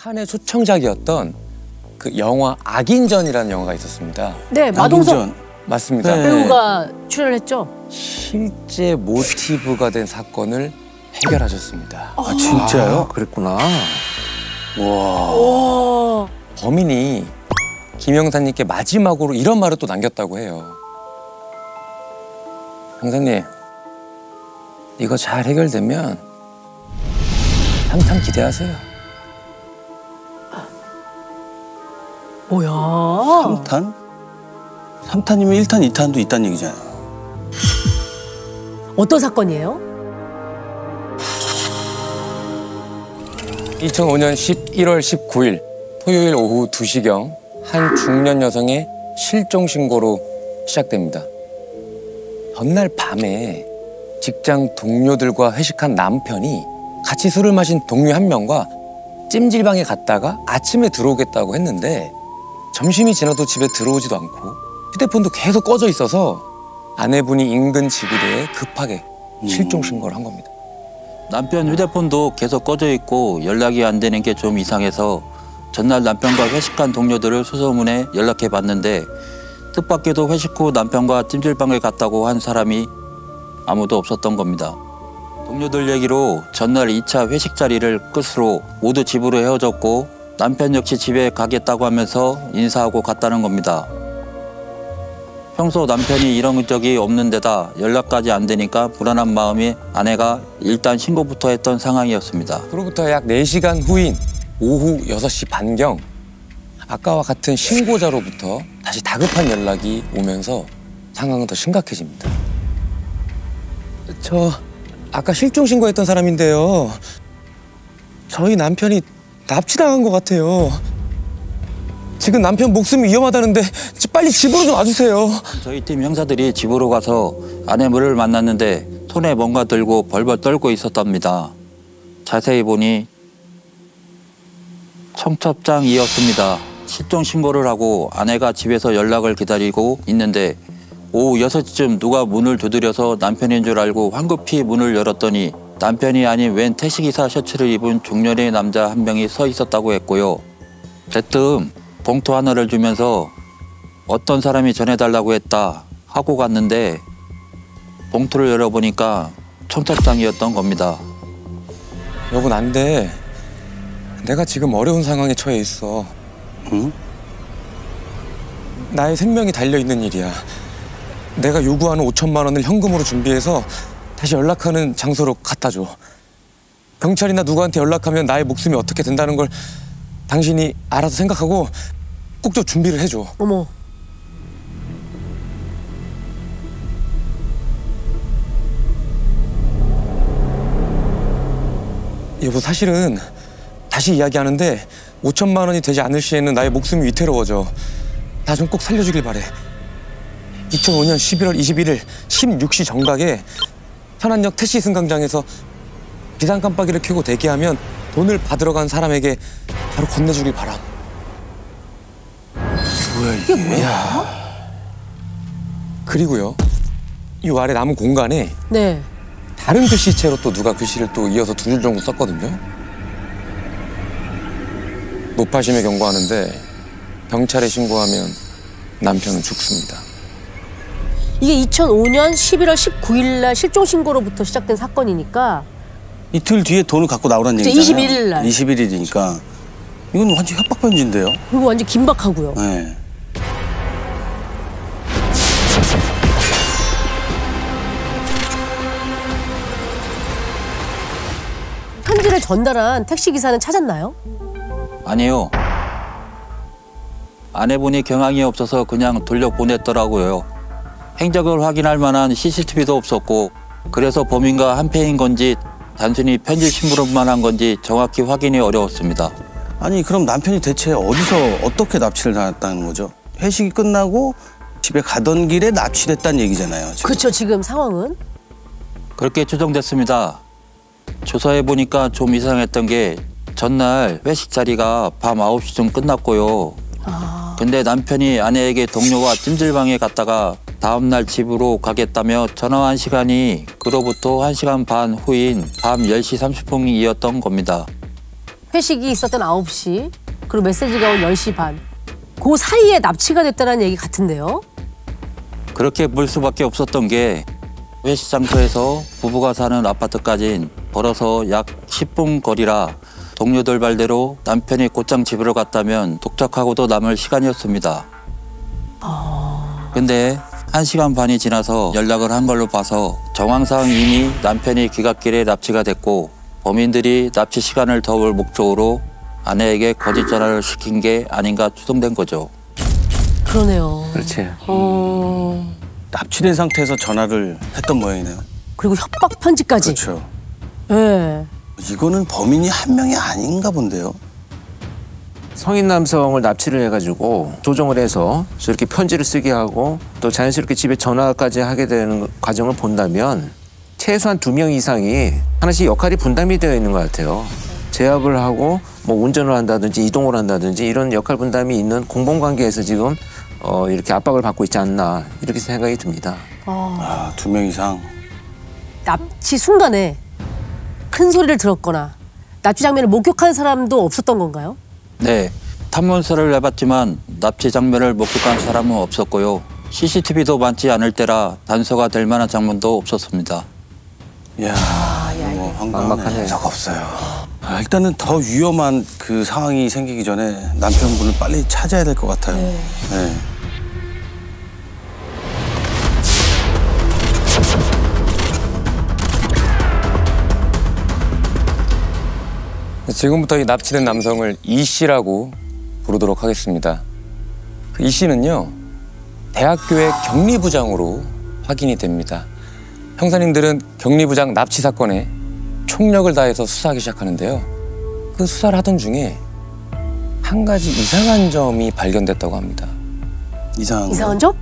칸의 초청작이었던 그 영화 악인전이라는 영화가 있었습니다. 네, 마동석 악인전. 맞습니다. 네. 배우가 출연했죠. 실제 모티브가 된 사건을 해결하셨습니다. 아, 진짜요? 그랬구나. 와. 오. 범인이 김 형사님께 마지막으로 이런 말을 또 남겼다고 해요. 형사님, 이거 잘 해결되면 3탄 기대하세요. 뭐야? 3탄? 3탄이면 1탄, 2탄도 있다는 얘기잖아요. 어떤 사건이에요? 2005년 11월 19일 토요일 오후 2시경 한 중년 여성의 실종 신고로 시작됩니다. 전날 밤에 직장 동료들과 회식한 남편이 같이 술을 마신 동료 한 명과 찜질방에 갔다가 아침에 들어오겠다고 했는데 점심이 지나도 집에 들어오지도 않고 휴대폰도 계속 꺼져 있어서 아내분이 인근 지구대에 급하게 실종 신고를 한 겁니다. 남편 휴대폰도 계속 꺼져 있고 연락이 안 되는 게 좀 이상해서 전날 남편과 회식한 동료들을 수소문해 연락해 봤는데 뜻밖에도 회식 후 남편과 찜질방에 갔다고 한 사람이 아무도 없었던 겁니다. 동료들 얘기로 전날 2차 회식 자리를 끝으로 모두 집으로 헤어졌고 남편 역시 집에 가겠다고 하면서 인사하고 갔다는 겁니다. 평소 남편이 이런 적이 없는 데다 연락까지 안 되니까 불안한 마음에 아내가 일단 신고부터 했던 상황이었습니다. 그로부터 약 4시간 후인 오후 6시 반경 아까와 같은 신고자로부터 다시 다급한 연락이 오면서 상황은 더 심각해집니다. 저 아까 실종 신고했던 사람인데요. 저희 남편이 납치당한 것 같아요. 지금 남편 목숨이 위험하다는데 빨리 집으로 좀 와주세요. 저희 팀 형사들이 집으로 가서 아내를 만났는데 손에 뭔가 들고 벌벌 떨고 있었답니다. 자세히 보니 청첩장이었습니다. 실종 신고를 하고 아내가 집에서 연락을 기다리고 있는데 오후 6시쯤 누가 문을 두드려서 남편인 줄 알고 황급히 문을 열었더니 남편이 아닌 웬 택시기사 셔츠를 입은 중년의 남자 한 명이 서 있었다고 했고요. 대뜸 봉투 하나를 주면서 어떤 사람이 전해달라고 했다 하고 갔는데 봉투를 열어보니까 청첩장이었던 겁니다. 여보, 안 돼. 내가 지금 어려운 상황에 처해 있어. 응? 나의 생명이 달려있는 일이야. 내가 요구하는 5천만 원을 현금으로 준비해서 다시 연락하는 장소로 갖다 줘. 경찰이나 누구한테 연락하면 나의 목숨이 어떻게 된다는 걸 당신이 알아서 생각하고 꼭 좀 준비를 해줘. 어머. 여보, 사실은 다시 이야기하는데 5천만 원이 되지 않을 시에는 나의 목숨이 위태로워져. 나 좀 꼭 살려주길 바래. 2005년 11월 21일 16시 정각에 현안역 택시 승강장에서 비상 깜빡이를 켜고 대기하면 돈을 받으러 간 사람에게 바로 건네주길 바람. 뭐야, 이게? 그리고요, 이 아래 남은 공간에 네. 다른 글씨체로 또 누가 글씨를 또 이어서 2줄 정도 썼거든요. 노파심에 경고하는데 경찰에 신고하면 남편은 죽습니다. 이게 2005년 11월 19일 날 실종 신고로부터 시작된 사건이니까 이틀 뒤에 돈을 갖고 나오라는 그쵸, 얘기잖아요. 21일 날. 21일이니까. 이건 완전 협박 편지인데요. 그리고 완전 긴박하고요. 네. 편지를 전달한 택시 기사는 찾았나요? 아니요. 아내분이 경황이 없어서 그냥 돌려보냈더라고요. 행적을 확인할 만한 CCTV도 없었고 그래서 범인과 한패인 건지 단순히 편지 심부름만 한 건지 정확히 확인이 어려웠습니다. 아니, 그럼 남편이 대체 어디서 어떻게 납치를 당했다는 거죠? 회식이 끝나고 집에 가던 길에 납치됐다는 얘기잖아요. 지금. 그렇죠. 지금 상황은. 그렇게 추정됐습니다. 조사해 보니까 좀 이상했던 게 전날 회식 자리가 밤 9시쯤 끝났고요. 근데 남편이 아내에게 동료와 찜질방에 갔다가 다음날 집으로 가겠다며 전화한 시간이 그로부터 1시간 반 후인 밤 10시 30분이었던 겁니다. 회식이 있었던 9시, 그리고 메시지가 온 10시 반. 그 사이에 납치가 됐다는 얘기 같은데요? 그렇게 볼 수밖에 없었던 게 회식 장소에서 부부가 사는 아파트까진 걸어서 약 10분 거리라 동료들 말대로 남편이 곧장 집으로 갔다면 독촉하고도 남을 시간이었습니다. 근데 1시간 반이 지나서 연락을 한 걸로 봐서 정황상 이미 남편이 귀갓길에 납치가 됐고 범인들이 납치 시간을 더울 목적으로 아내에게 거짓 전화를 시킨 게 아닌가 추정된 거죠. 그러네요. 그렇지. 납치된 상태에서 전화를 했던 모양이네요. 그리고 협박 편지까지. 그렇죠. 네. 이거는 범인이 한 명이 아닌가 본데요. 성인 남성을 납치를 해가지고 조정을 해서 저렇게 편지를 쓰게 하고 또 자연스럽게 집에 전화까지 하게 되는 과정을 본다면 최소한 2명 이상이 하나씩 역할이 분담이 되어 있는 것 같아요. 제압을 하고 뭐 운전을 한다든지 이동을 한다든지 이런 역할 분담이 있는 공범관계에서 지금 이렇게 압박을 받고 있지 않나 이렇게 생각이 듭니다. 2명 이상. 납치 순간에 큰 소리를 들었거나 납치 장면을 목격한 사람도 없었던 건가요? 네, 탐문서를 내봤지만 납치 장면을 목격한 사람은 없었고요. CCTV도 많지 않을 때라 단서가 될 만한 장면도 없었습니다. 이야, 너무 막막하네요. 황당하네. 없어요. 일단은 더 위험한 그 상황이 생기기 전에 남편분을 빨리 찾아야 될 것 같아요. 네. 지금부터 이 납치된 남성을 이 씨라고 부르도록 하겠습니다. 그 이 씨는요, 대학교의 격리부장으로 확인이 됩니다. 형사님들은 격리부장 납치 사건에 총력을 다해서 수사하기 시작하는데요. 그 수사를 하던 중에 한 가지 이상한 점이 발견됐다고 합니다. 이상한 점?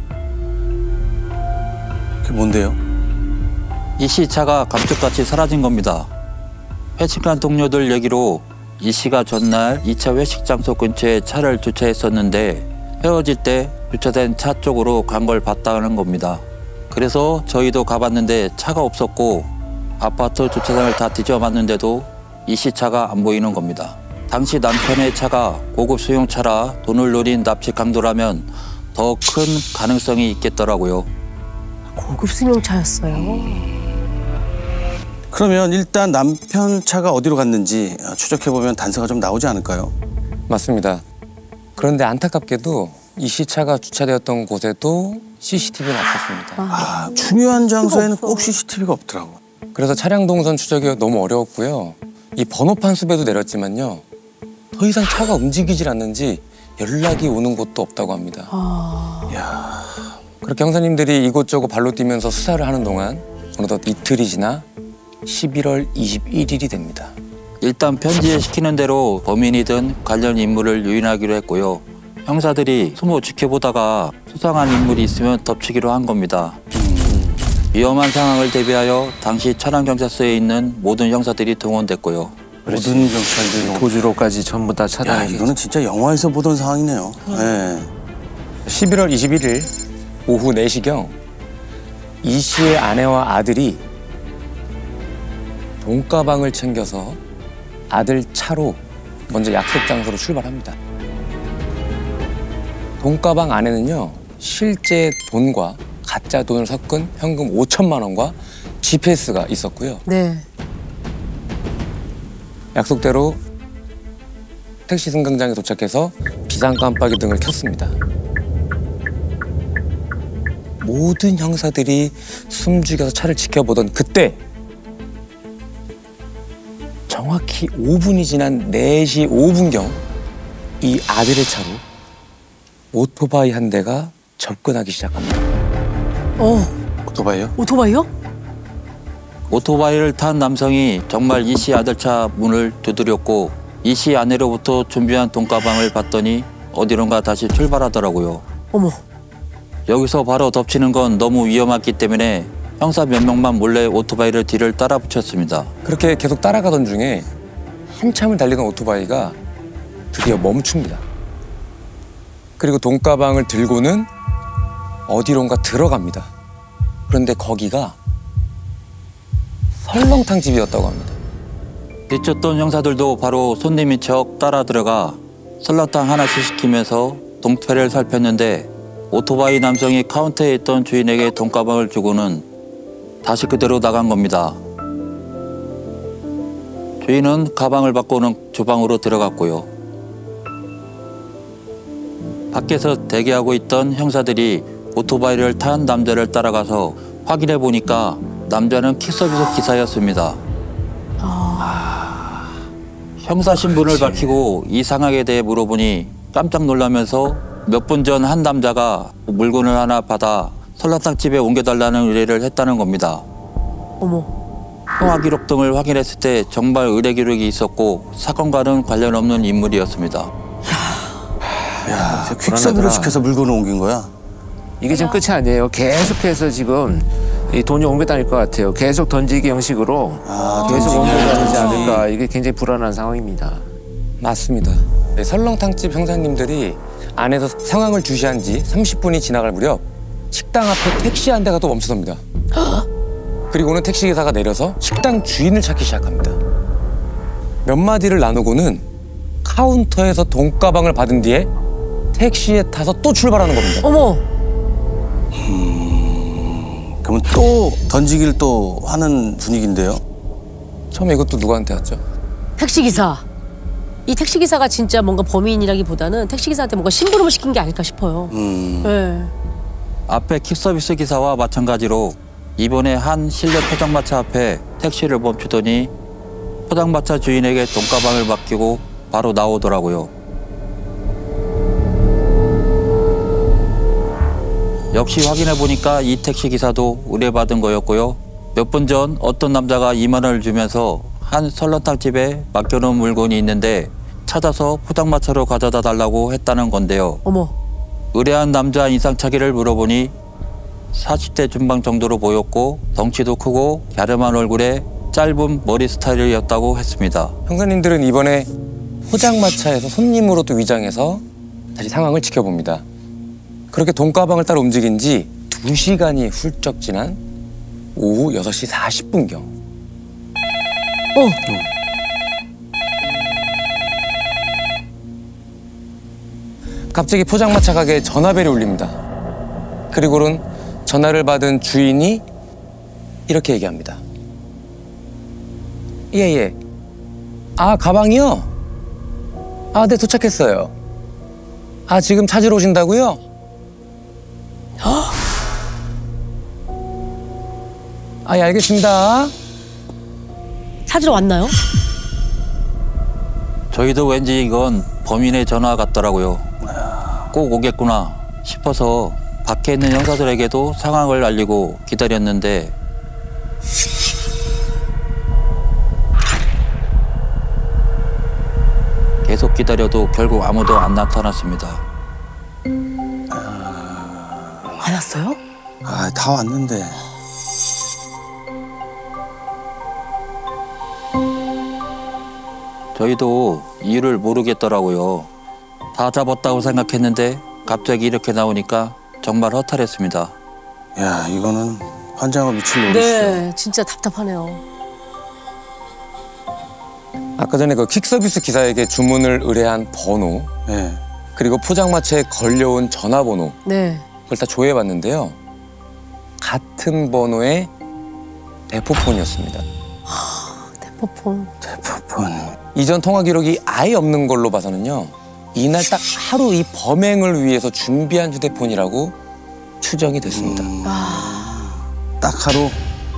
그게 뭔데요? 이 씨 차가 감쪽같이 사라진 겁니다. 회식한 동료들 얘기로 이 씨가 전날 2차 회식 장소 근처에 차를 주차했었는데 헤어질 때 주차된 차 쪽으로 간 걸 봤다는 겁니다. 그래서 저희도 가봤는데 차가 없었고 아파트 주차장을 다 뒤져봤는데도 이 씨 차가 안 보이는 겁니다. 당시 남편의 차가 고급 수용차라 돈을 노린 납치 강도라면 더 큰 가능성이 있겠더라고요. 고급 승용차였어요. 그러면 일단 남편 차가 어디로 갔는지 추적해보면 단서가 좀 나오지 않을까요? 맞습니다. 그런데 안타깝게도 이 씨 차가 주차되었던 곳에도 CCTV는 없었습니다. 중요한 장소에는 없어. 꼭 CCTV가 없더라고. 그래서 차량 동선 추적이 너무 어려웠고요. 이 번호판 수배도 내렸지만요. 더 이상 차가 움직이질 않는지 연락이 오는 곳도 없다고 합니다. 그렇게 형사님들이 이곳저곳 발로 뛰면서 수사를 하는 동안 어느덧 이틀이 지나 11월 21일이 됩니다. 일단 편지에 시키는 대로 범인이든 관련 인물을 유인하기로 했고요. 형사들이 숨어 지켜보다가 수상한 인물이 있으면 덮치기로 한 겁니다. 위험한 상황을 대비하여 당시 천안경찰서에 있는 모든 형사들이 동원됐고요. 모든 경찰들이 도주로까지 전부 다 야, 차단했죠. 이거는 진짜 영화에서 보던 상황이네요. 네. 11월 21일 오후 4시경 이 씨의 아내와 아들이 돈가방을 챙겨서 아들 차로 먼저 약속 장소로 출발합니다. 돈가방 안에는요, 실제 돈과 가짜 돈을 섞은 현금 5천만 원과 GPS가 있었고요. 네. 약속대로 택시 승강장에 도착해서 비상 깜빡이 등을 켰습니다. 모든 형사들이 숨죽여서 차를 지켜보던 그때 정확히 5분이 지난 4시 5분경 이 아들의 차로 오토바이 한 대가 접근하기 시작합니다. 오토바이요? 오토바이요? 오토바이를 탄 남성이 정말 이 씨 아들 차 문을 두드렸고 이 씨 아내로부터 준비한 돈가방을 받더니 어디론가 다시 출발하더라고요. 어머. 여기서 바로 덮치는 건 너무 위험했기 때문에 형사 몇 명만 몰래 오토바이를 뒤를 따라 붙였습니다. 그렇게 계속 따라가던 중에 한참을 달리던 오토바이가 드디어 멈춥니다. 그리고 돈가방을 들고는 어디론가 들어갑니다. 그런데 거기가 설렁탕 집이었다고 합니다. 뒤쫓던 형사들도 바로 손님인 척 따라 들어가 설렁탕 하나씩 시키면서 동태를 살폈는데 오토바이 남성이 카운터에 있던 주인에게 돈가방을 주고는 다시 그대로 나간 겁니다. 주인은 가방을 받고는 주방으로 들어갔고요. 밖에서 대기하고 있던 형사들이 오토바이를 탄 남자를 따라가서 확인해 보니까 남자는 킥서비스 기사였습니다. 형사 신분을 밝히고 이 상황에 대해 물어보니 깜짝 놀라면서 몇 분 전 한 남자가 물건을 하나 받아 설렁탕 집에 옮겨달라는 의뢰를 했다는 겁니다. 어머. 통화 기록 등을 확인했을 때 정말 의뢰 기록이 있었고 사건과는 관련 없는 인물이었습니다. 야, 퀵서비로 시켜서 물건을 옮긴 거야? 이게 지금 끝이 아니에요. 계속해서 지금 이 돈이 옮겨 다닐 것 같아요. 계속 던지기 형식으로 계속 옮겨 다니지 않을까. 이게 굉장히 불안한 상황입니다. 맞습니다. 네, 설렁탕집 형사님들이 안에서 상황을 주시한 지 30분이 지나갈 무렵 식당 앞에 택시 한 대가 또 멈춰섭니다. 그리고는 택시기사가 내려서 식당 주인을 찾기 시작합니다. 몇 마디를 나누고는 카운터에서 돈가방을 받은 뒤에 택시에 타서 또 출발하는 겁니다. 어머. 그러면 또 던지기를 또 하는 분위기인데요? 처음에 이것도 누구한테 왔죠? 택시기사. 이 택시기사가 진짜 뭔가 범인이라기보다는 택시기사한테 뭔가 심부름을 시킨 게 아닐까 싶어요. 네. 앞에 킥서비스 기사와 마찬가지로 이번에 한 실내 포장마차 앞에 택시를 멈추더니 포장마차 주인에게 돈가방을 맡기고 바로 나오더라고요. 역시 확인해보니까 이 택시기사도 의뢰받은 거였고요. 몇 분 전 어떤 남자가 2만 원을 주면서 한 설렁탕 집에 맡겨놓은 물건이 있는데 찾아서 포장마차로 가져다 달라고 했다는 건데요. 어머. 의뢰한 남자 인상착의를 물어보니 40대 중반 정도로 보였고 덩치도 크고 갸름한 얼굴에 짧은 머리 스타일이었다고 했습니다. 형사님들은 이번에 포장마차에서 손님으로 또 위장해서 다시 상황을 지켜봅니다. 그렇게 돈가방을 따라 움직인 지 2시간이 훌쩍 지난 오후 6시 40분경. 갑자기 포장마차 가게에 전화벨이 울립니다. 그리고는 전화를 받은 주인이 이렇게 얘기합니다. 예. 아, 가방이요? 아, 네, 도착했어요. 아, 지금 찾으러 오신다고요? 아, 예, 알겠습니다. 찾으러 왔나요? 저희도 왠지 이건 범인의 전화 같더라고요. 꼭 오겠구나 싶어서 밖에 있는 형사들에게도 상황을 알리고 기다렸는데 계속 기다려도 결국 아무도 안 나타났습니다. 안 왔어요? 아, 다 왔는데. 저희도 이유를 모르겠더라고요. 다 잡았다고 생각했는데 갑자기 이렇게 나오니까 정말 허탈했습니다. 야, 이거는 환장을 미칠 노릇이죠. 네, 진짜 답답하네요. 아까 전에 그 퀵서비스 기사에게 주문을 의뢰한 번호, 네. 그리고 포장마차에 걸려온 전화번호, 네. 그걸 다 조회해봤는데요. 같은 번호의 대포폰이었습니다. 대포폰. 대포폰. 이전 통화 기록이 아예 없는 걸로 봐서는요. 이날 딱 하루 이 범행을 위해서 준비한 휴대폰이라고 추정이 됐습니다. 딱 하루.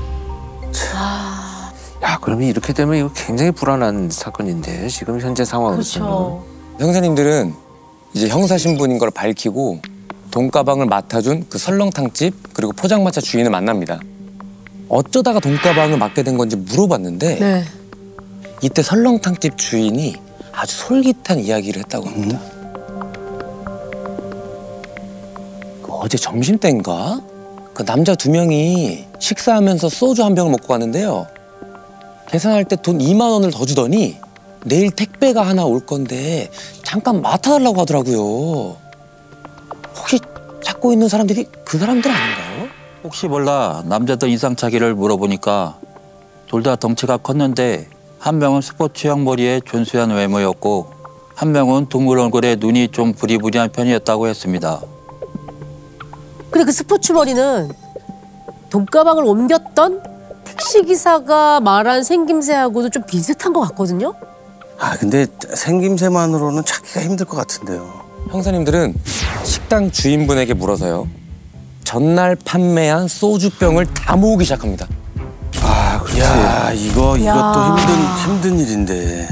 야, 그러면 이렇게 되면 이거 굉장히 불안한 사건인데 지금 현재 상황으로서는. 그렇죠. 형사님들은 이제 형사 신분인 걸 밝히고 돈가방을 맡아준 그 설렁탕집 그리고 포장마차 주인을 만납니다. 어쩌다가 돈가방을 맡게 된 건지 물어봤는데 네. 이때 설렁탕집 주인이 아주 솔깃한 이야기를 했다고 합니다. 그 어제 점심때인가? 그 남자 2명이 식사하면서 소주 한 병을 먹고 갔는데요. 계산할 때 돈 2만 원을 더 주더니 내일 택배가 하나 올 건데 잠깐 맡아달라고 하더라고요. 혹시 찾고 있는 사람들이 그 사람들 아닌가요? 혹시 몰라 남자들 인상착의를 물어보니까 둘 다 덩치가 컸는데 한 명은 스포츠형 머리에 준수한 외모였고 한 명은 동물 얼굴에 눈이 좀 부리부리한 편이었다고 했습니다. 근데 그 스포츠 머리는 돈가방을 옮겼던 택시기사가 말한 생김새하고도 좀 비슷한 것 같거든요? 아 근데 생김새만으로는 찾기가 힘들 것 같은데요. 형사님들은 식당 주인분에게 물어서요. 전날 판매한 소주병을 다 모으기 시작합니다. 아 그렇지. 야 이것도 힘든 일인데.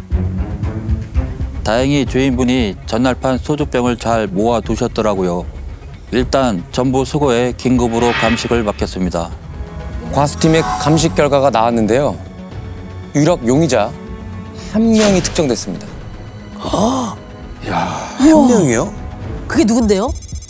다행히 주인분이 전날 판 소주병을 잘 모아두셨더라고요. 일단 전부 수거해 긴급으로 감식을 맡겼습니다. 과수팀의 감식 결과가 나왔는데요. 유력 용의자 한 명이 특정됐습니다. 한 명이요? 그게 누군데요?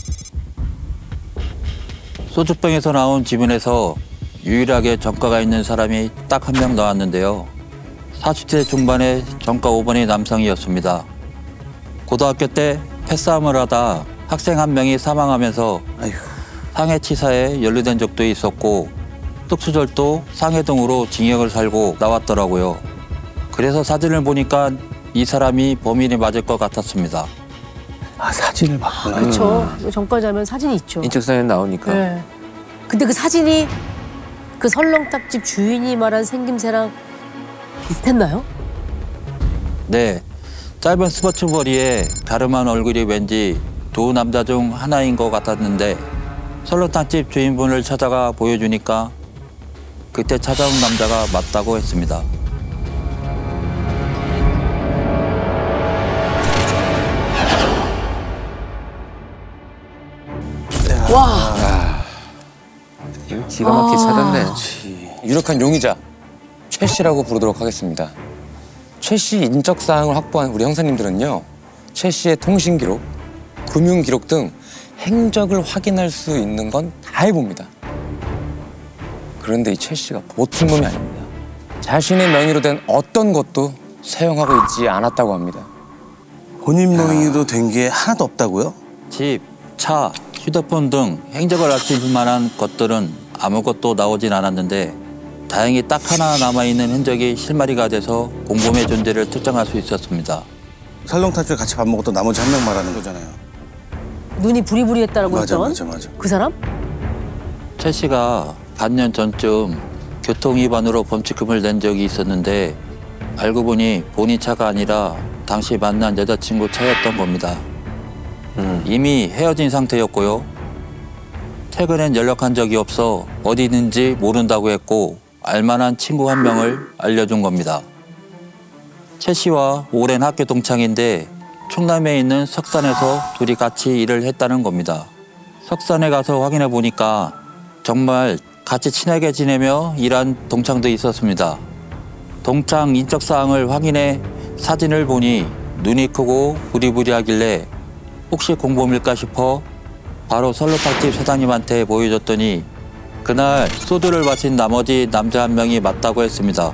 소주병에서 나온 지문에서 유일하게 전과가 있는 사람이 딱 한 명 나왔는데요. 40대 중반의 전과 5번의 남성이었습니다. 고등학교 때 패싸움을 하다 학생 한 명이 사망하면서 아이고. 상해치사에 연루된 적도 있었고 특수절도 상해 등으로 징역을 살고 나왔더라고요. 그래서 사진을 보니까 이 사람이 범인이 맞을 것 같았습니다. 아 사진을 봤구나. 그렇죠. 전과자면 사진이 있죠. 인적사진 나오니까. 네. 근데 그 사진이 그 설렁탕집 주인이 말한 생김새랑 비슷했나요? 네, 짧은 스포츠 머리에 가름한 얼굴이 왠지 두 남자 중 하나인 것 같았는데 설렁탕집 주인분을 찾아가 보여주니까 그때 찾아온 남자가 맞다고 했습니다. 와, 이거 기가 막히게 찾았네. 유력한 용의자 최 씨라고 부르도록 하겠습니다. 최 씨 인적 사항을 확보한 우리 형사님들은요. 최 씨의 통신 기록, 금융 기록 등 행적을 확인할 수 있는 건 다 해봅니다. 그런데 이 최 씨가 보통 놈이 아닙니다. 자신의 명의로 된 어떤 것도 사용하고 있지 않았다고 합니다. 본인 명의로 된 게 하나도 없다고요? 집, 차, 휴대폰 등 행적을 알 수 있을 만한 것들은 아무것도 나오진 않았는데 다행히 딱 하나 남아있는 흔적이 실마리가 돼서 공범의 존재를 특정할 수 있었습니다. 설렁탕집에 같이 밥 먹었던 나머지 한 명 말하는 거잖아요. 눈이 부리부리했다라고 맞아 했던 맞아. 그 사람? 최 씨가 반년 전쯤 교통위반으로 범칙금을 낸 적이 있었는데 알고 보니 본인 차가 아니라 당시 만난 여자친구 차였던 겁니다. 이미 헤어진 상태였고요. 최근엔 연락한 적이 없어 어디 있는지 모른다고 했고 알만한 친구 한 명을 알려준 겁니다. 최 씨와 오랜 학교 동창인데 충남에 있는 석산에서 둘이 같이 일을 했다는 겁니다. 석산에 가서 확인해 보니까 정말 같이 친하게 지내며 일한 동창도 있었습니다. 동창 인적사항을 확인해 사진을 보니 눈이 크고 부리부리하길래 혹시 공범일까 싶어 바로 설렁탕집 사장님한테 보여줬더니 그날 소주를 마신 나머지 남자 한 명이 맞다고 했습니다.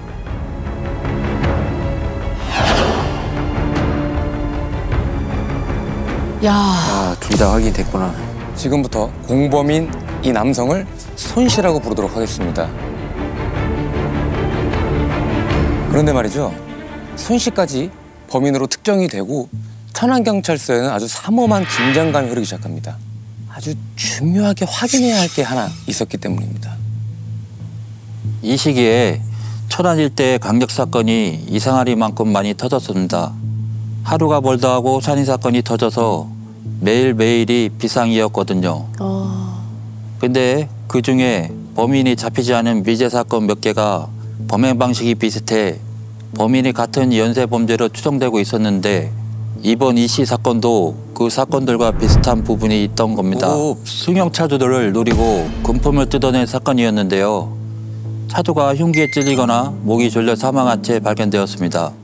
야, 아, 둘 다 확인됐구나. 지금부터 공범인 이 남성을 손 씨라고 부르도록 하겠습니다. 그런데 말이죠. 손 씨까지 범인으로 특정이 되고 천안경찰서에는 아주 삼엄한 긴장감이 흐르기 시작합니다. 아주 중요하게 확인해야 할 게 하나 있었기 때문입니다. 이 시기에 천안 일대의 강력 사건이 이상하리만큼 많이 터졌습니다. 하루가 멀다 하고 살인 사건이 터져서 매일매일이 비상이었거든요. 근데 그중에 범인이 잡히지 않은 미제 사건 몇 개가 범행 방식이 비슷해 범인이 같은 연쇄 범죄로 추정되고 있었는데 이번 이씨 사건도 그 사건들과 비슷한 부분이 있던 겁니다. 승용 차주들을 노리고 금품을 뜯어낸 사건이었는데요. 차주가 흉기에 찔리거나 목이 졸려 사망한 채 발견되었습니다.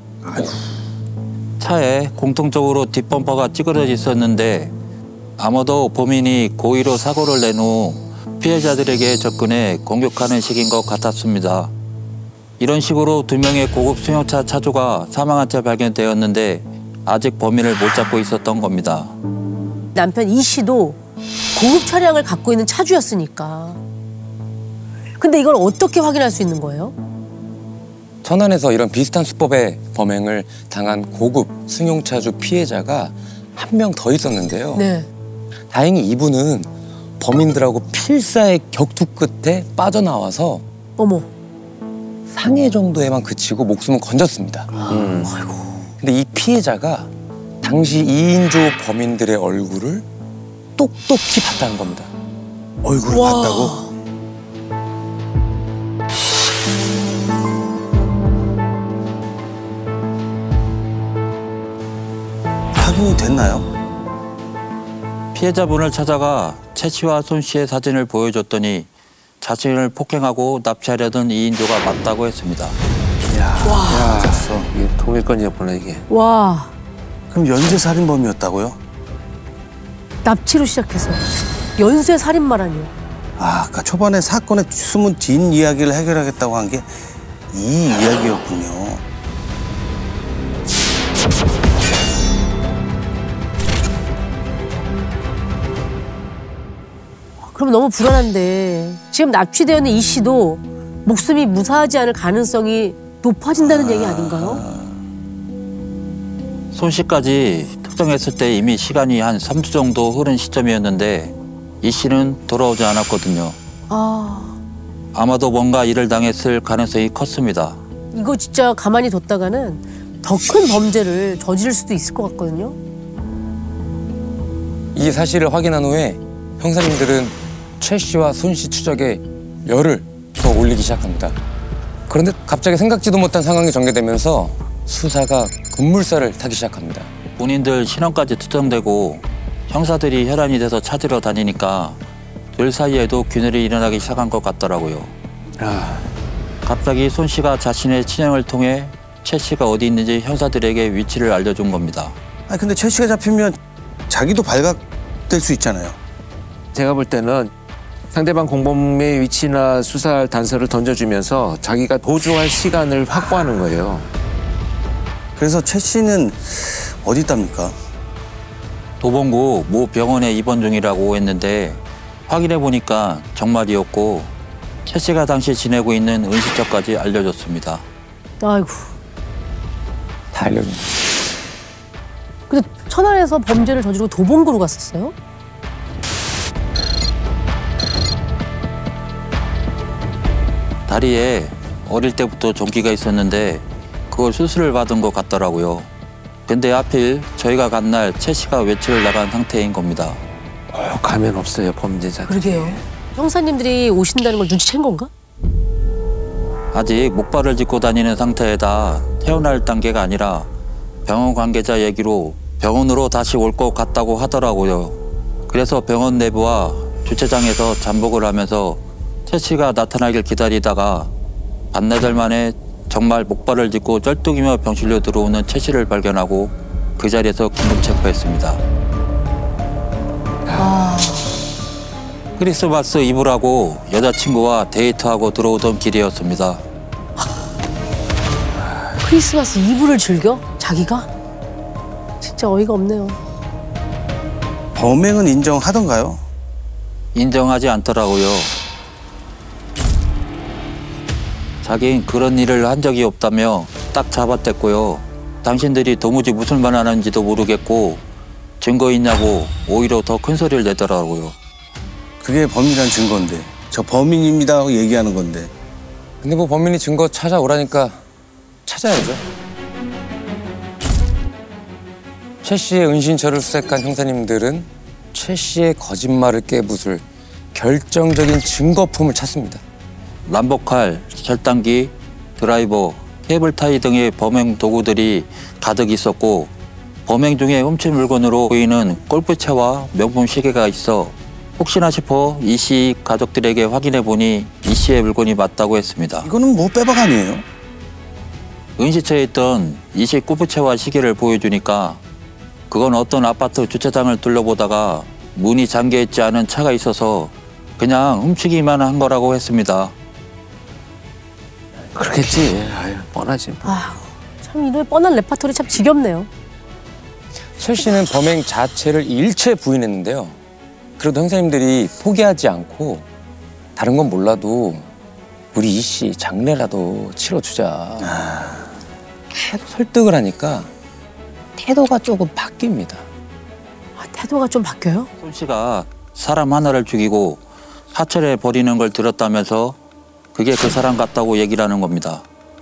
차에 공통적으로 뒷범퍼가 찌그러져 있었는데 아마도 범인이 고의로 사고를 낸 후 피해자들에게 접근해 공격하는 식인 것 같았습니다. 이런 식으로 두 명의 고급 승용차 차주가 사망한 채 발견되었는데 아직 범인을 못 잡고 있었던 겁니다. 남편 이 씨도 고급 차량을 갖고 있는 차주였으니까. 근데 이걸 어떻게 확인할 수 있는 거예요? 천안에서 이런 비슷한 수법의 범행을 당한 고급 승용차주 피해자가 한 명 더 있었는데요. 네. 다행히 이분은 범인들하고 필사의 격투 끝에 빠져나와서 어머. 상해 정도에만 그치고 목숨은 건졌습니다. 근데 이 피해자가 당시 2인조 범인들의 얼굴을 똑똑히 봤다는 겁니다. 얼굴을 와. 봤다고? 확인이 됐나요? 피해자분을 찾아가 최 씨와 손 씨의 사진을 보여줬더니 자신을 폭행하고 납치하려던 2인조가 맞다고 했습니다. 야, 졌어. 이게 통일권이었구나 이게. 와. 그럼 연쇄 살인범이었다고요? 납치로 시작해서 연쇄 살인마라니요. 아, 아까 초반에 사건의 숨은 뒷 이야기를 해결하겠다고 한 게 이 이야기였군요. 그럼 너무 불안한데 지금 납치되어 있는 이 씨도 목숨이 무사하지 않을 가능성이 높아진다는 얘기 아닌가요? 손 씨까지 특정했을 때 이미 시간이 한 3주 정도 흐른 시점이었는데 이 씨는 돌아오지 않았거든요. 아, 아마도 뭔가 일을 당했을 가능성이 컸습니다. 이거 진짜 가만히 뒀다가는 더 큰 범죄를 저지를 수도 있을 것 같거든요. 이 사실을 확인한 후에 형사님들은 최 씨와 손 씨 추적에 열을 더 올리기 시작합니다. 그런데 갑자기 생각지도 못한 상황이 전개되면서 수사가 급물살을 타기 시작합니다. 본인들 신원까지 특정되고 형사들이 혈안이 돼서 찾으러 다니니까 둘 사이에도 균열이 일어나기 시작한 것 같더라고요. 갑자기 손 씨가 자신의 친형을 통해 최 씨가 어디 있는지 형사들에게 위치를 알려준 겁니다. 아니 근데 최 씨가 잡히면 자기도 발각될 수 있잖아요. 제가 볼 때는 상대방 공범의 위치나 수사할 단서를 던져주면서 자기가 도주할 시간을 확보하는 거예요. 그래서 최 씨는 어디 있답니까? 도봉구 모 병원에 입원 중이라고 했는데 확인해 보니까 정말이었고 최 씨가 당시 지내고 있는 은시처까지 알려줬습니다. 아이고. 다 알려준 근데 천안에서 범죄를 저지르고 도봉구로 갔었어요? 다리에 어릴 때부터 종기가 있었는데 그걸 수술을 받은 것 같더라고요. 근데 하필 저희가 간 날 최 씨가 외출을 나간 상태인 겁니다. 가면 없어요 범죄자. 그러게요. 형사님들이 오신다는 걸 눈치챈 건가? 아직 목발을 짚고 다니는 상태에다 태어날 단계가 아니라 병원 관계자 얘기로 병원으로 다시 올 것 같다고 하더라고요. 그래서 병원 내부와 주차장에서 잠복을 하면서 최 씨가 나타나길 기다리다가 반나절 만에 정말 목발을 짚고 쩔뚝이며 병실로 들어오는 최 씨를 발견하고 그 자리에서 긴급 체포했습니다. 크리스마스 이브라고 여자친구와 데이트하고 들어오던 길이었습니다. 크리스마스 이브를 즐겨? 자기가? 진짜 어이가 없네요. 범행은 인정하던가요? 인정하지 않더라고요. 자긴 그런 일을 한 적이 없다며 딱 잡아댔고요. 당신들이 도무지 무슨 말 하는지도 모르겠고 증거 있냐고 오히려 더 큰 소리를 내더라고요. 그게 범인이란 증거인데 저 범인입니다 하고 얘기하는 건데 근데 뭐 범인이 증거 찾아오라니까 찾아야죠. 최 씨의 은신처를 수색한 형사님들은 최 씨의 거짓말을 깨부술 결정적인 증거품을 찾습니다. 람보칼, 절단기, 드라이버, 케이블 타이 등의 범행 도구들이 가득 있었고 범행 중에 훔친 물건으로 보이는 골프채와 명품 시계가 있어 혹시나 싶어 이 씨 가족들에게 확인해 보니 이 씨의 물건이 맞다고 했습니다. 이거는 뭐 빼박 아니에요? 은시처에 있던 이 씨 골프채와 시계를 보여주니까 그건 어떤 아파트 주차장을 둘러보다가 문이 잠겨있지 않은 차가 있어서 그냥 훔치기만 한 거라고 했습니다. 그렇겠지. 아유, 뻔하지. 아휴, 참 이놈의 뻔한 레파토리 참 지겹네요. 최 씨는 범행 자체를 일체 부인했는데요. 그래도 형사님들이 포기하지 않고 다른 건 몰라도 우리 이 씨 장례라도 치러주자. 계속 설득을 하니까 태도가 조금 바뀝니다. 아, 태도가 좀 바뀌어요? 손 씨가 사람 하나를 죽이고 사찰에 버리는 걸 들었다면서 그게 그 사람 같다고 얘기를 하는 겁니다.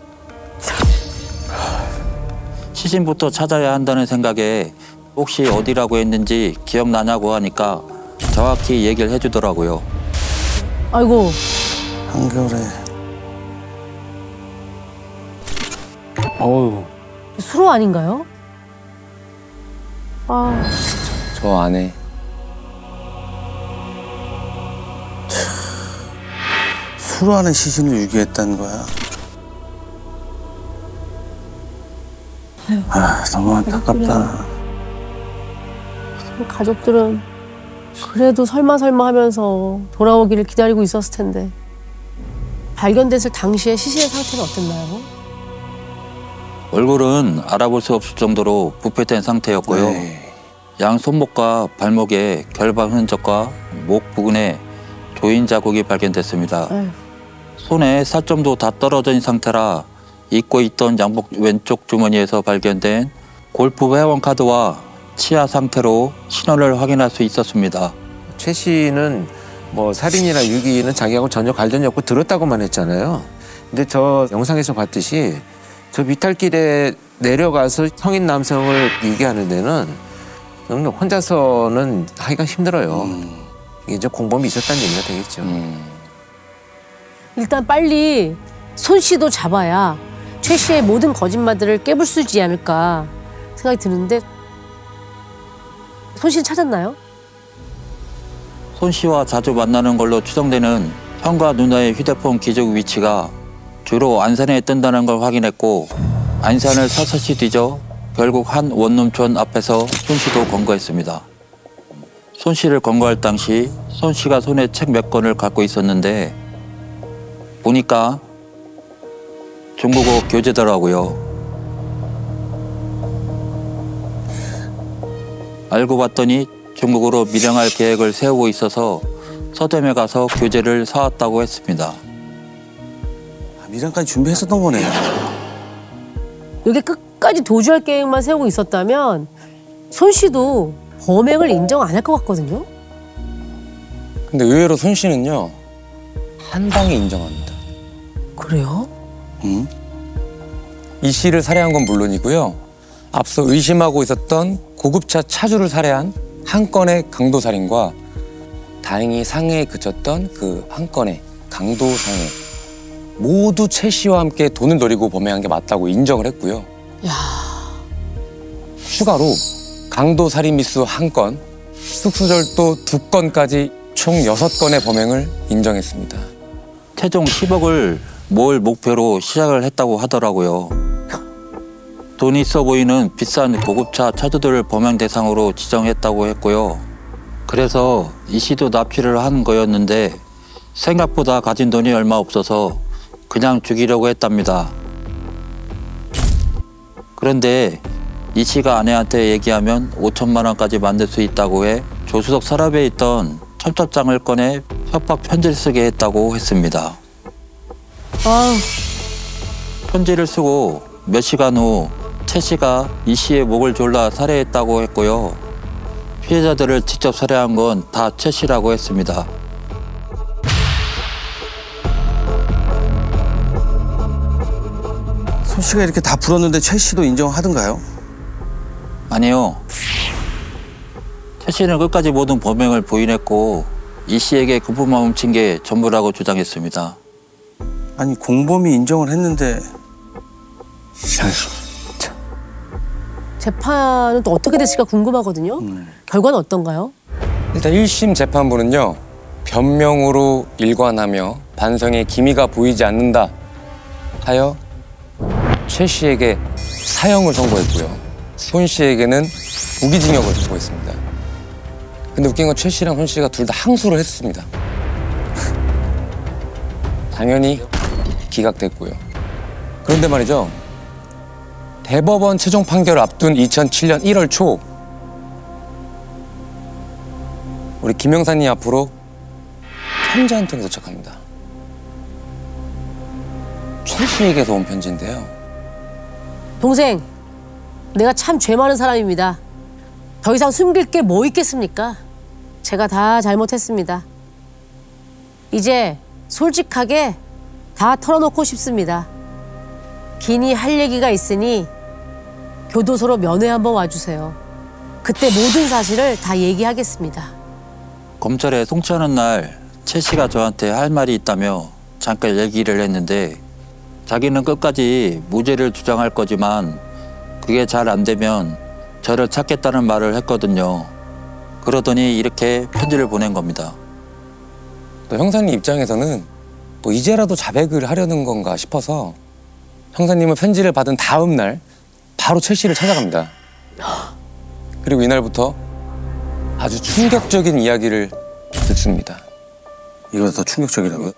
시신부터 찾아야 한다는 생각에 혹시 어디라고 했는지 기억나냐고 하니까 정확히 얘기를 해주더라고요. 아이고. 한겨울에 어우. 수로 아닌가요? 아, 저 안에 수로하는 시신을 유기했다는 거야. 아, 너무 안타깝다. 가족들은 그래도 설마 하면서 돌아오기를 기다리고 있었을 텐데. 발견됐을 당시에 시신의 상태는 어땠나요? 얼굴은 알아볼 수 없을 정도로 부패된 상태였고요. 네. 양 손목과 발목에 결박 흔적과 목 부근에 조인 자국이 발견됐습니다. 에휴. 손에 살점도 다 떨어져 있는 상태라 입고 있던 양복 왼쪽 주머니에서 발견된 골프 회원 카드와 치아 상태로 신원을 확인할 수 있었습니다. 최 씨는 뭐 살인이나 유기는 자기하고 전혀 관련이 없고 들었다고만 했잖아요. 근데 저 영상에서 봤듯이 저 비탈길에 내려가서 성인 남성을 유기하는 데는 혼자서는 하기가 힘들어요. 이게 이제 공범이 있었다는 얘기가 되겠죠. 일단 빨리 손 씨도 잡아야 최 씨의 모든 거짓말들을 깨볼 수 있지 않을까 생각이 드는데 손 씨는 찾았나요? 손 씨와 자주 만나는 걸로 추정되는 형과 누나의 휴대폰 기록 위치가 주로 안산에 뜬다는 걸 확인했고 안산을 서서히 뒤져 결국 한 원룸촌 앞에서 손 씨도 검거했습니다. 손 씨를 검거할 당시 손 씨가 손에 책 몇 권을 갖고 있었는데 보니까 중국어 교재더라고요. 알고 봤더니 중국으로 밀양할 계획을 세우고 있어서 서점에 가서 교재를 사왔다고 했습니다. 미장까지 준비했었던 거네요. 여기 끝까지 도주할 계획만 세우고 있었다면 손 씨도 범행을 인정 안 할 것 같거든요. 근데 의외로 손 씨는요 한 방에 인정합니다. 그래요? 응? 이 씨를 살해한 건 물론이고요. 앞서 의심하고 있었던 고급차 차주를 살해한 한 건의 강도살인과 다행히 상해에 그쳤던 그 한 건의 강도상해 모두 최 씨와 함께 돈을 노리고 범행한 게 맞다고 인정을 했고요. 야, 추가로 강도살인 미수 1건, 숙수절도 2건까지 총 6건의 범행을 인정했습니다. 최종 10억을 모을 목표로 시작을 했다고 하더라고요. 돈이 있어 보이는 비싼 고급차 차주들을 범행 대상으로 지정했다고 했고요. 그래서 이 씨도 납치를 한 거였는데 생각보다 가진 돈이 얼마 없어서 그냥 죽이려고 했답니다. 그런데 이 씨가 아내한테 얘기하면 5천만 원까지 만들 수 있다고 해 조수석 서랍에 있던 첨첩장을 꺼내 협박 편지를 쓰게 했다고 했습니다. 아우, 편지를 쓰고 몇 시간 후 최 씨가 이 씨의 목을 졸라 살해했다고 했고요. 피해자들을 직접 살해한 건 다 최 씨라고 했습니다. 손 씨가 이렇게 다 풀었는데 최 씨도 인정하던가요? 아니요. 최 씨는 끝까지 모든 범행을 부인했고 이 씨에게 금품만 훔친 게 전부라고 주장했습니다. 아니 공범이 인정을 했는데 재판은 또 어떻게 됐을까 궁금하거든요. 결과는 어떤가요? 일단 1심 재판부는요. 변명으로 일관하며 반성에 기미가 보이지 않는다 하여 최 씨에게 사형을 선고했고요. 손 씨에게는 무기징역을 선고했습니다. 근데 웃긴 건 최 씨랑 손 씨가 둘 다 항소를 했습니다. 당연히 기각됐고요. 그런데 말이죠. 대법원 최종 판결을 앞둔 2007년 1월 초 우리 김 형사님 앞으로 편지 한 통이 도착합니다. 최 씨에게서 온 편지인데요. 동생, 내가 참 죄 많은 사람입니다. 더 이상 숨길 게 뭐 있겠습니까? 제가 다 잘못했습니다. 이제 솔직하게 다 털어놓고 싶습니다. 긴히 할 얘기가 있으니 교도소로 면회 한번 와주세요. 그때 모든 사실을 다 얘기하겠습니다. 검찰에 송치하는 날 최 씨가 저한테 할 말이 있다며 잠깐 얘기를 했는데 자기는 끝까지 무죄를 주장할 거지만 그게 잘 안 되면 저를 찾겠다는 말을 했거든요. 그러더니 이렇게 편지를 보낸 겁니다. 또 형사님 입장에서는 뭐 이제라도 자백을 하려는 건가 싶어서 형사님은 편지를 받은 다음 날 바로 최 씨를 찾아갑니다. 그리고 이날부터 아주 충격적인 이야기를 듣습니다. 이거 더 충격적이라고요?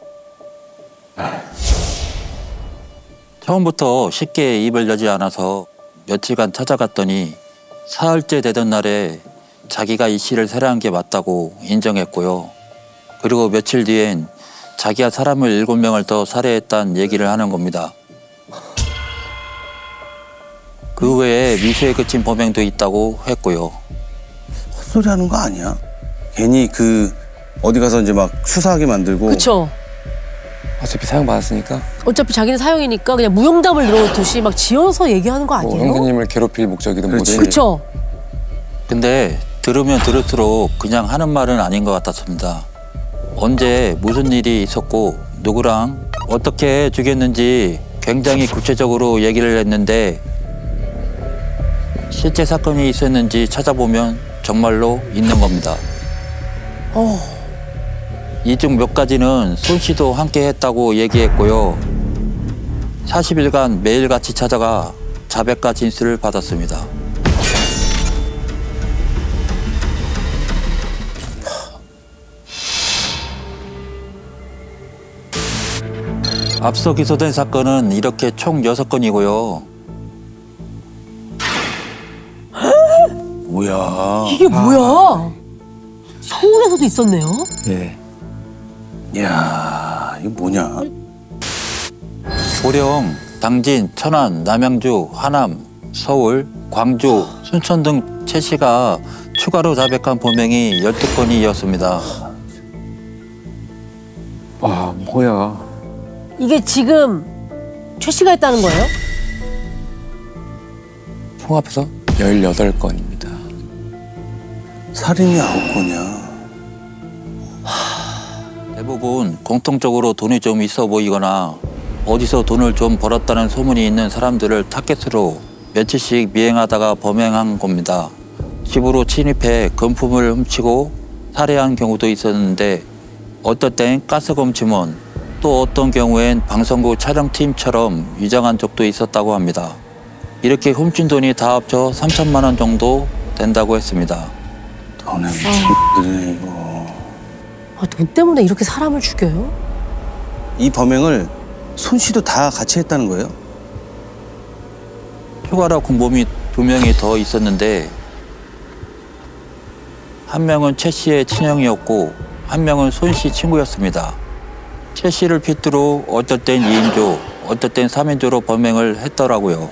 처음부터 쉽게 입을 여지 않아서 며칠간 찾아갔더니 사흘째 되던 날에 자기가 이 씨를 살해한 게 맞다고 인정했고요. 그리고 며칠 뒤엔 자기가 사람을 7명을 더 살해했다는 얘기를 하는 겁니다. 그 외에 미수에 그친 범행도 있다고 했고요. 헛소리 하는 거 아니야? 괜히 어디 가서 이제 막 수사하게 만들고. 그쵸? 어차피 사형받았으니까 어차피 자기는 사형이니까 그냥 무용담을 늘어놓듯이 막 지어서 얘기하는 거 뭐 아니에요? 형사님을 괴롭힐 목적이든 그렇지. 뭐든. 그쵸? 근데 들으면 들을수록 그냥 하는 말은 아닌 것 같았습니다. 언제 무슨 일이 있었고 누구랑 어떻게 죽였는지 굉장히 구체적으로 얘기를 했는데 실제 사건이 있었는지 찾아보면 정말로 있는 겁니다. 이 중 몇 가지는 손 씨도 함께 했다고 얘기했고요. 40일간 매일같이 찾아가 자백과 진술을 받았습니다. 앞서 기소된 사건은 이렇게 총 6건이고요. 뭐야. 이게 뭐야? 서울에서도 있었네요? 예. 이야, 이게 뭐냐. 고령, 당진, 천안, 남양주, 하남, 서울, 광주, 순천 등 최 씨가 추가로 자백한 범행이 12건이었습니다. 와, 뭐야. 이게 지금 최 씨가 했다는 거예요? 총 합해서 18건입니다. 살인이 9건이야. 대부분 공통적으로 돈이 좀 있어 보이거나 어디서 돈을 좀 벌었다는 소문이 있는 사람들을 타겟으로 며칠씩 미행하다가 범행한 겁니다. 집으로 침입해 금품을 훔치고 살해한 경우도 있었는데 어떨 땐 가스검 침원, 또 어떤 경우엔 방송국 촬영팀처럼 위장한 적도 있었다고 합니다. 이렇게 훔친 돈이 다 합쳐 3천만 원 정도 된다고 했습니다. 돈에 미친들이네, 이거. 아, 돈 때문에 이렇게 사람을 죽여요? 이 범행을 손 씨도 다 같이 했다는 거예요? 추가로 공범이 2명이 더 있었는데 한 명은 최 씨의 친형이었고 한 명은 손 씨 친구였습니다. 최 씨를 필두로 어떨 땐 2인조, 어떨 땐 3인조로 범행을 했더라고요.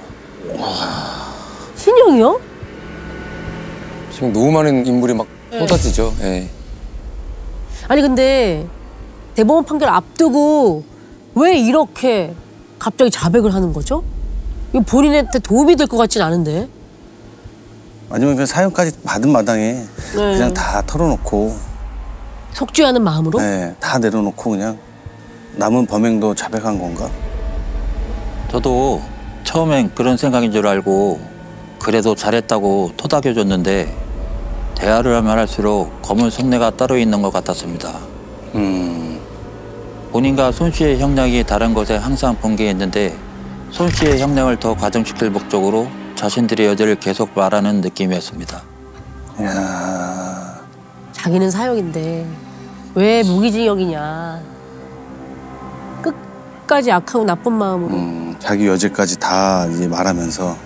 신형이요? 지금 너무 많은 인물이 막 쏟아지죠. 예. 아니 근데 대법원 판결 앞두고 왜 이렇게 갑자기 자백을 하는 거죠? 이거 본인한테 도움이 될 것 같진 않은데. 아니면 그냥 사형까지 받은 마당에 그냥 다 털어놓고 속죄하는 마음으로? 네, 다 내려놓고 그냥 남은 범행도 자백한 건가? 저도 처음엔 그런 생각인 줄 알고 그래도 잘했다고 토닥여줬는데 대화를 하면 할수록 검은 속내가 따로 있는 것 같았습니다. 본인과 손 씨의 형량이 다른 것에 항상 번개했는데 손 씨의 형량을 더 가중시킬 목적으로 자신들의 여죄를 계속 말하는 느낌이었습니다. 이야. 자기는 사형인데 왜 무기징역이냐. 끝까지 악하고 나쁜 마음으로. 자기 여죄까지 다 이제 말하면서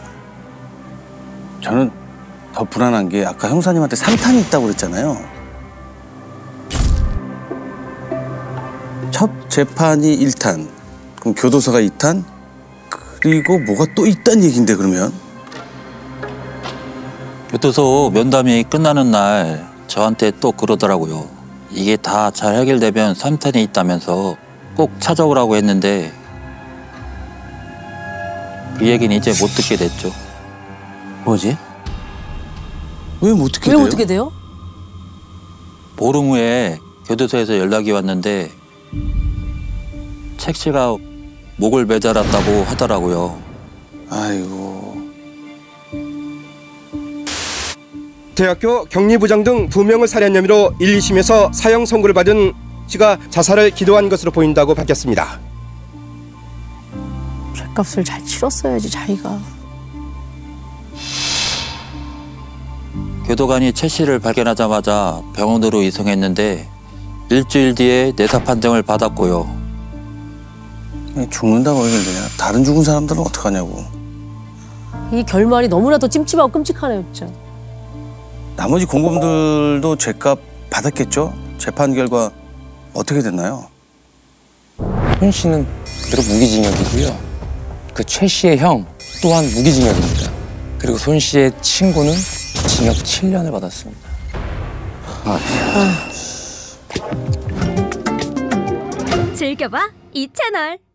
저는 더 불안한 게 아까 형사님한테 3탄이 있다고 그랬잖아요. 첫 재판이 1탄, 그럼 교도소가 2탄? 그리고 뭐가 또 있단 얘긴데 그러면? 교도소 면담이 끝나는 날 저한테 또 그러더라고요. 이게 다 잘 해결되면 3탄이 있다면서 꼭 찾아오라고 했는데 그 얘기는 이제 못 듣게 됐죠. 뭐지? 왜 못 듣게 왜 돼요? 어떻게 돼요? 보름 후에 교도소에서 연락이 왔는데 책 씨가 목을 매달았다고 하더라고요. 아이고. 대학교 격리부장 등 2명을 살해한 혐의로 1, 2심에서 사형 선고를 받은 씨가 자살을 기도한 것으로 보인다고 밝혔습니다. 죗값을 잘 치렀어야지 자기가. 교도관이 최 씨를 발견하자마자 병원으로 이송했는데 일주일 뒤에 내사 판정을 받았고요. 죽는다고 해결되냐? 다른 죽은 사람들은 어떡하냐고. 이 결말이 너무나도 찜찜하고 끔찍하네요, 진짜. 나머지 공범들도 죄값 받았겠죠? 재판 결과 어떻게 됐나요? 손 씨는 그대로 무기징역이고요. 그 최 씨의 형 또한 무기징역입니다. 그리고 손 씨의 친구는 징역 7년을 받았습니다. 즐겨봐 이 채널.